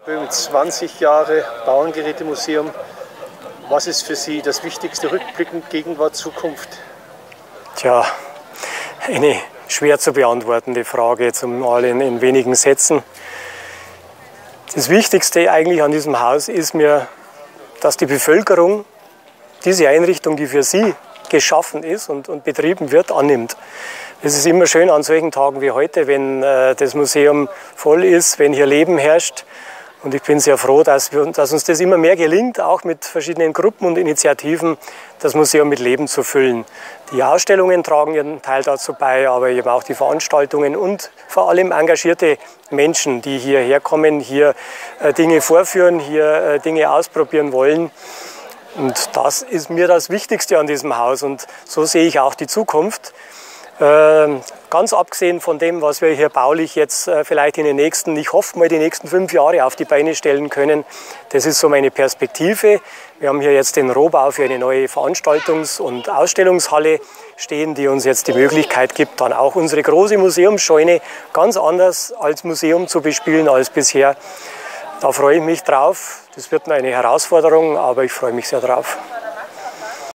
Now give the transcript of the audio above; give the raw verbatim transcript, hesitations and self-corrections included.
Mit zwanzig Jahre Bauerngerätemuseum, was ist für Sie das Wichtigste rückblickend, Gegenwart, Zukunft? Tja, eine schwer zu beantwortende Frage, jetzt mal in, in wenigen Sätzen. Das Wichtigste eigentlich an diesem Haus ist mir, dass die Bevölkerung diese Einrichtung, die für sie geschaffen ist und, und betrieben wird, annimmt. Es ist immer schön an solchen Tagen wie heute, wenn äh, das Museum voll ist, wenn hier Leben herrscht. Und ich bin sehr froh, dass, wir, dass uns das immer mehr gelingt, auch mit verschiedenen Gruppen und Initiativen, das Museum mit Leben zu füllen. Die Ausstellungen tragen ihren Teil dazu bei, aber eben auch die Veranstaltungen und vor allem engagierte Menschen, die hierher kommen, hier äh, Dinge vorführen, hier äh, Dinge ausprobieren wollen. Und das ist mir das Wichtigste an diesem Haus und so sehe ich auch die Zukunft. Äh, ganz abgesehen von dem, was wir hier baulich jetzt äh, vielleicht in den nächsten, ich hoffe mal die nächsten fünf Jahre auf die Beine stellen können. Das ist so meine Perspektive. Wir haben hier jetzt den Rohbau für eine neue Veranstaltungs- und Ausstellungshalle stehen, die uns jetzt die Möglichkeit gibt, dann auch unsere große Museumsscheune ganz anders als Museum zu bespielen als bisher. Da freue ich mich drauf. Das wird eine Herausforderung, aber ich freue mich sehr drauf.